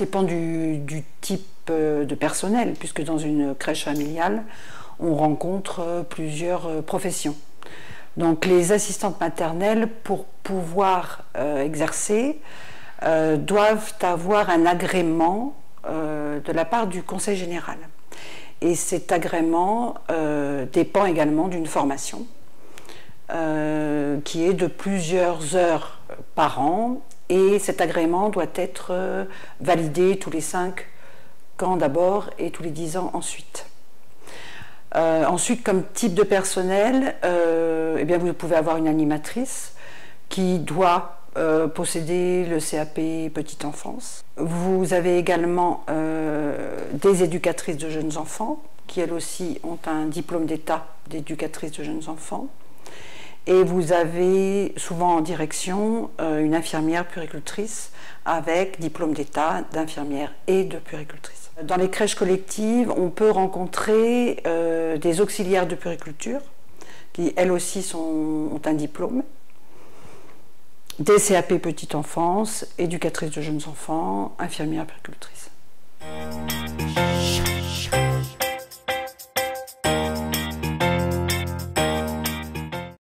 dépend du type de personnel, puisque dans une crèche familiale, on rencontre plusieurs professions. Donc les assistantes maternelles, pour pouvoir exercer, doivent avoir un agrément de la part du Conseil général. Et cet agrément dépend également d'une formation qui est de plusieurs heures par an, et cet agrément doit être validé tous les 5 ans d'abord et tous les 10 ans ensuite. Ensuite, comme type de personnel, eh bien, vous pouvez avoir une animatrice qui doit posséder le CAP petite enfance. Vous avez également des éducatrices de jeunes enfants qui elles aussi ont un diplôme d'État d'éducatrice de jeunes enfants. Et vous avez souvent en direction une infirmière puéricultrice avec diplôme d'État d'infirmière et de puéricultrice. Dans les crèches collectives, on peut rencontrer des auxiliaires de puériculture qui elles aussi ont un diplôme, des CAP petite enfance, éducatrices de jeunes enfants, infirmières puéricultrices.